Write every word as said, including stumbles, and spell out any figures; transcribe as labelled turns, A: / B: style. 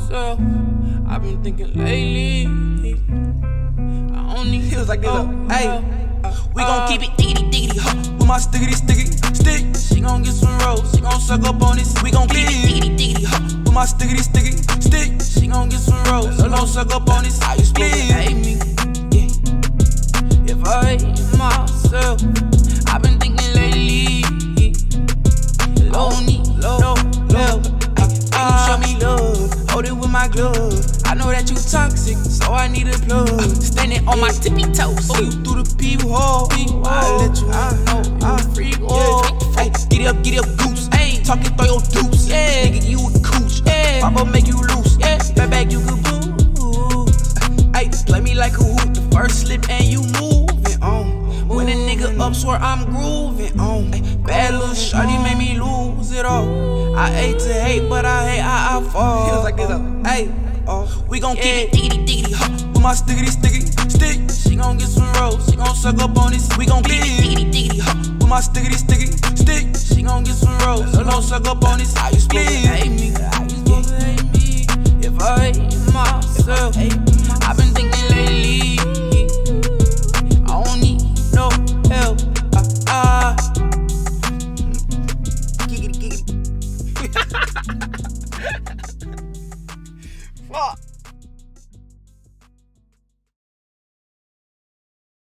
A: myself. I've been thinking lately. I don't need.
B: He was like this,
A: oh,
B: hey,
A: uh,
B: we gon'
A: uh,
B: keep it diggity diggity, huh? With my stickity sticky stick.
A: She gon' get some rolls, she gon' suck up on this.
B: We gon' keep it diggity diggity, huh? With my stickity sticky stick.
A: She gon' get some rolls, she gon' suck up on this.
B: How you split?
A: Hate me, yeah. If I hate myself, I've been thinking lately. Low knee, low, low, low. Uh, show me love, hold it with my glove. I know that you toxic, so I need a plug. Uh, standing on my tippy toes, oh, you through the peephole. I let you know you a freak. Oh,
B: hey, get it up, get it up, goose. Hey, talking throw your deuce.
A: Yeah,
B: nigga, you a cooch.
A: Yeah,
B: Papa make you loose.
A: Yeah,
B: back back you could boo. Hey, play me like a hoop. The first slip and you moving on. When a nigga up, swear I'm grooving on. Bad little shawty made me lose it all. I hate to hate, but I hate how I fall. He was like this, hey, oh, we gon'
A: yeah.
B: keep it diggity diggity, huh? With my stickity sticky stick.
A: She gon' get some rolls, she gon' suck up on this.
B: We gon' keep it diggity diggity, huh? With my stickity sticky stick.
A: She gon' get some rolls, she gon' suck up on this.
B: How you split?
A: Hey,